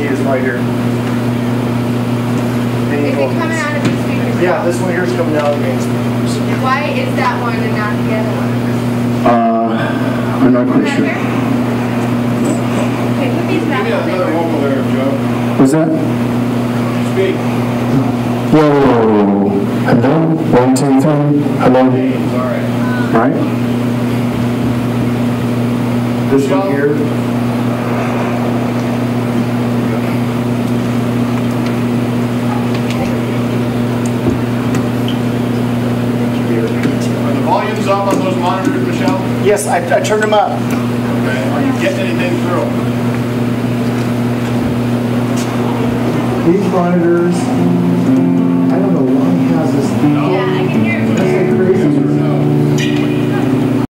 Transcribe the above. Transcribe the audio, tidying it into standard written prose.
is right here. Is it coming out of these speakers? Yeah, this one here is coming out of the main speakers. Why is that one and not the other one? I'm not quite sure. Okay, put these back on there. vocal there, Joe. What's that? Speak. Whoa. Hello? 1, 2, 3. Hello? Sorry. Right? This one here. Are the volumes up on those monitors, Michelle? Yes, I turned them up. Okay. Are you getting anything through? These monitors.